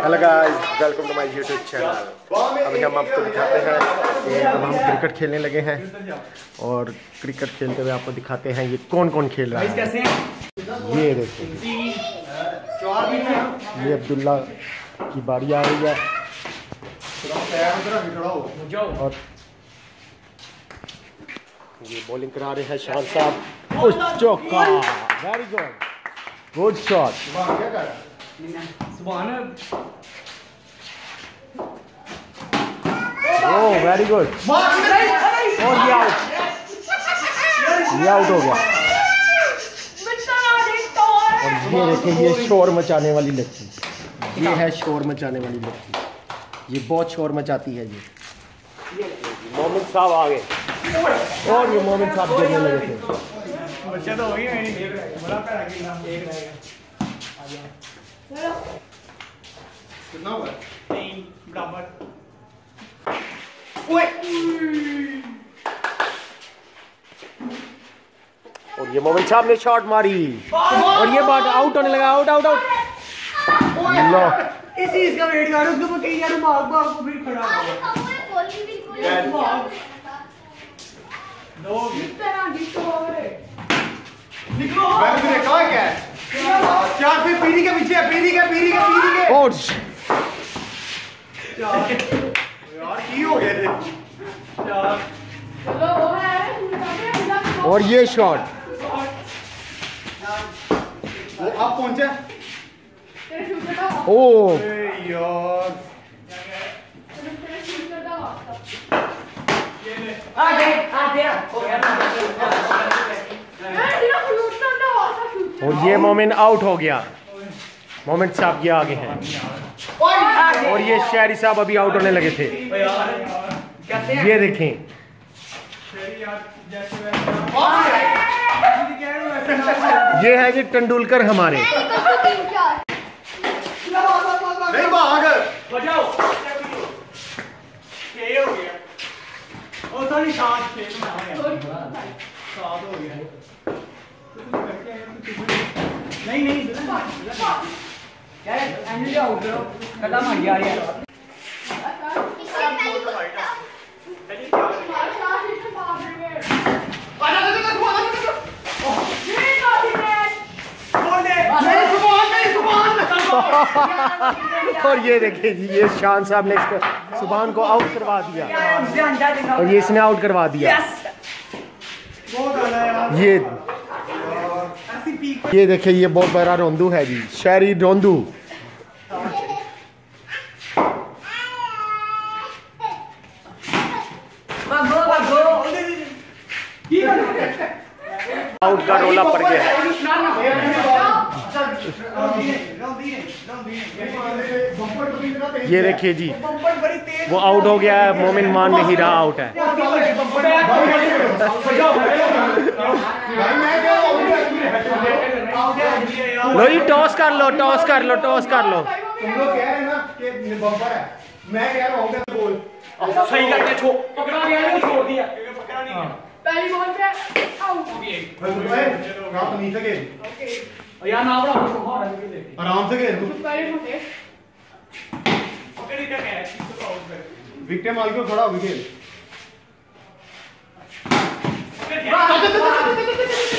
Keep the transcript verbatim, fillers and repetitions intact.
Hello guys, welcome to my YouTube channel. अभी हम आपको दिखाते हैं कि अब हम क्रिकेट खेलने लगे हैं और क्रिकेट खेलते हुए आपको दिखाते हैं ये कौन कौन खेल रहा है। ये देखो, ये अब्दुल्ला की बारी आ रही है और ये बॉलिंग करा रहे हैं शान साहब। उस चौका, very good, good shot. Oh very good, और ये आउट, ये आउट हो गया। और ये देखिए, ये शोर मचाने वाली लड़की, ये है शोर मचाने वाली लड़की, ये बहुत शोर मचाती है। ये मोमिन साहब आ गए और ये मोमिन साहब गिरने लगे थे। बच्चा तो वही है, बड़ा पैरा गिरना एक रहेगा। कितना हुआ? तीन बराबर। ओए, और ये मोमिन साहब ने शॉट मारी और ये बात आउट होने लगा। Out out out. लो, इस चीज का वेट कर, उसको कहीं यार भाग भाग को फिर खड़ा हो। दो कितना जीतो रे, निकलो। मैंने भी देखा है क्या चार पे पीढ़ी के पीछे, पीढ़ी के पीढ़ी के पीढ़ी के आउट यार की हो गए थे यार। चलो वो है, और ये शॉट वो अब पहुंचे। ओ यार आ गए, आ गया हो गया। और ये मोमिन आउट हो गया। मोमिन साहब ये आगे हैं और ये शहरी साहब अभी आउट होने लगे थे। ये देखें, ये है जी तेंदुलकर हमारे। नहीं भाग बजाओ, ये हो गया। और थोड़ी शांत से साथ हो गया। नहीं नहीं यार, एंड आउट करो, कदम आ गया यार। और ये देखिए जी, ये शान साहब ने इसको सुभान को आउट करवा दिया और ये इसने आउट करवा दिया। ये ये देखिए, ये बहुत बड़ा रोंदू है जी, शहरी रोंदू। आउट का रोला पड़ गया है। ये देखिए जी, वो आउट हो गया है। मोमिन मान नहीं रहा, आउट है। लो जी, टॉस कर लो, टॉस कर लो, टॉस कर लो। तुम लोग कह रहे हैं ना कि बम्पर है, मैं कह रहा हूँ गोल। सही करके छोड़, पकड़ा गया नहीं, छोड़ दिया, पकड़ा नहीं गया। पहली बॉल पे आउट हो गया। आप नहीं सके ओके यार, ना बड़ा हो, आराम से खेल। पहले से पकड़ के क्या है, तो आउट कर विकेट मार के खड़ा हो गया।